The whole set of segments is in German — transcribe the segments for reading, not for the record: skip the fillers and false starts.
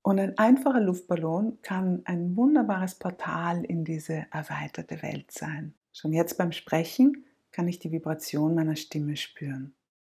Und ein einfacher Luftballon kann ein wunderbares Portal in diese erweiterte Welt sein. Schon jetzt beim Sprechen kann ich die Vibration meiner Stimme spüren.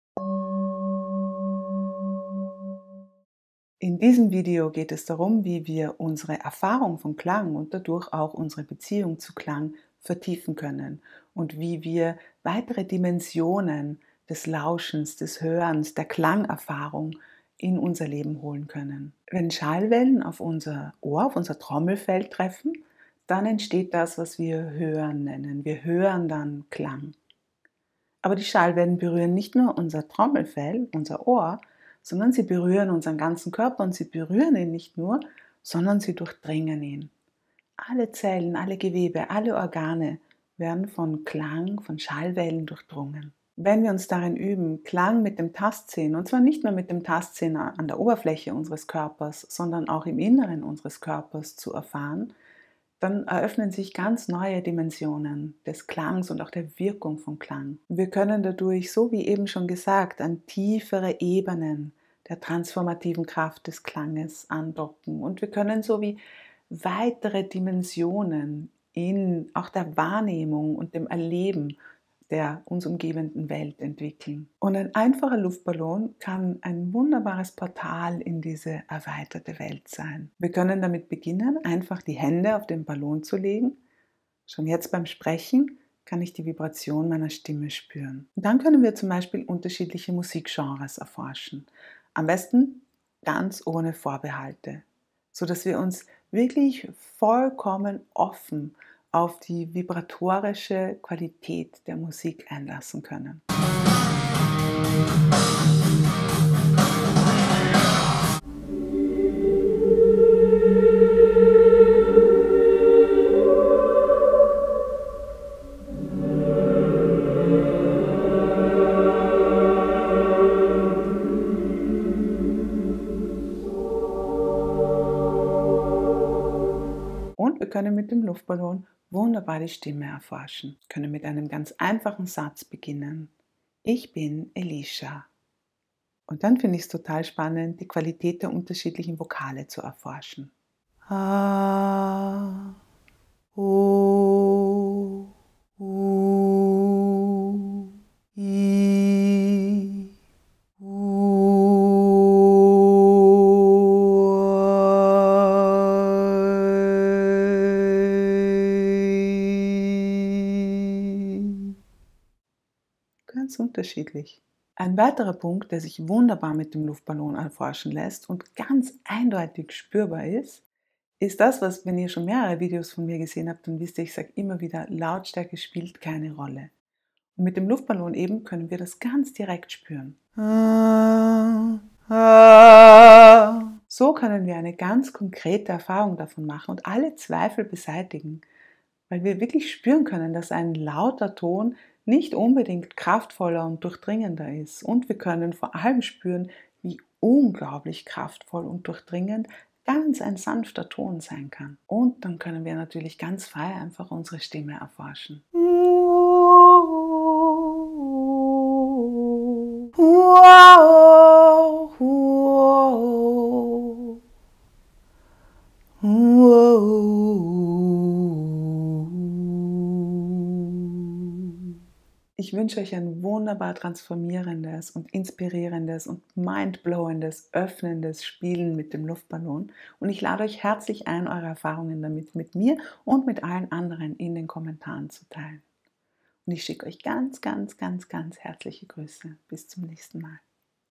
In diesem Video geht es darum, wie wir unsere Erfahrung von Klang und dadurch auch unsere Beziehung zu Klang vertiefen können und wie wir weitere Dimensionen des Lauschens, des Hörens, der Klangerfahrung in unser Leben holen können. Wenn Schallwellen auf unser Ohr, auf unser Trommelfell treffen, dann entsteht das, was wir Hören nennen. Wir hören dann Klang. Aber die Schallwellen berühren nicht nur unser Trommelfell, unser Ohr, sondern sie berühren unseren ganzen Körper und sie berühren ihn nicht nur, sondern sie durchdringen ihn. Alle Zellen, alle Gewebe, alle Organe werden von Klang, von Schallwellen durchdrungen. Wenn wir uns darin üben, Klang mit dem Tastsinn, und zwar nicht nur mit dem Tastsinn an der Oberfläche unseres Körpers, sondern auch im Inneren unseres Körpers zu erfahren, dann eröffnen sich ganz neue Dimensionen des Klangs und auch der Wirkung von Klang. Wir können dadurch, so wie eben schon gesagt, an tiefere Ebenen der transformativen Kraft des Klanges andocken und wir können so wie weitere Dimensionen in auch der Wahrnehmung und dem Erleben der uns umgebenden Welt entwickeln. Und ein einfacher Luftballon kann ein wunderbares Portal in diese erweiterte Welt sein. Wir können damit beginnen, einfach die Hände auf den Ballon zu legen. Schon jetzt beim Sprechen kann ich die Vibration meiner Stimme spüren. Und dann können wir zum Beispiel unterschiedliche Musikgenres erforschen. Am besten ganz ohne Vorbehalte, sodass wir uns wirklich vollkommen offen auf die vibratorische Qualität der Musik einlassen können. Und wir können mit dem Luftballon wunderbar die Stimme erforschen. Wir können mit einem ganz einfachen Satz beginnen. Ich bin Elisha. Und dann finde ich es total spannend, die Qualität der unterschiedlichen Vokale zu erforschen. A, O, U, I, ganz unterschiedlich. Ein weiterer Punkt, der sich wunderbar mit dem Luftballon erforschen lässt und ganz eindeutig spürbar ist das, was, wenn ihr schon mehrere Videos von mir gesehen habt, dann wisst ihr, ich sage immer wieder, Lautstärke spielt keine Rolle. Und mit dem Luftballon eben können wir das ganz direkt spüren. So können wir eine ganz konkrete Erfahrung davon machen und alle Zweifel beseitigen, weil wir wirklich spüren können, dass ein lauter Ton nicht unbedingt kraftvoller und durchdringender ist. Und wir können vor allem spüren, wie unglaublich kraftvoll und durchdringend ganz ein sanfter Ton sein kann. Und dann können wir natürlich ganz frei einfach unsere Stimme erforschen. Ich wünsche euch ein wunderbar transformierendes und inspirierendes und mindblowendes, öffnendes Spielen mit dem Luftballon und ich lade euch herzlich ein, eure Erfahrungen damit mit mir und mit allen anderen in den Kommentaren zu teilen. Und ich schicke euch ganz, ganz, ganz, ganz herzliche Grüße. Bis zum nächsten Mal.